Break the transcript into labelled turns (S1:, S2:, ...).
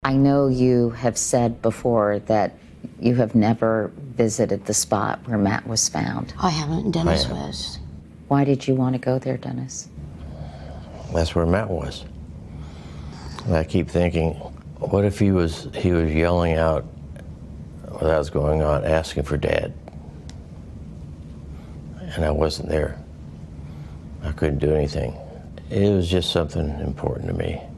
S1: I know you have said before that you have never visited the spot where Matt was found.
S2: I haven't. Dennis was.
S1: Why did you want to go there, Dennis?
S3: That's where Matt was. And I keep thinking, what if he was yelling out what was going on, asking for Dad? And I wasn't there. I couldn't do anything. It was just something important to me.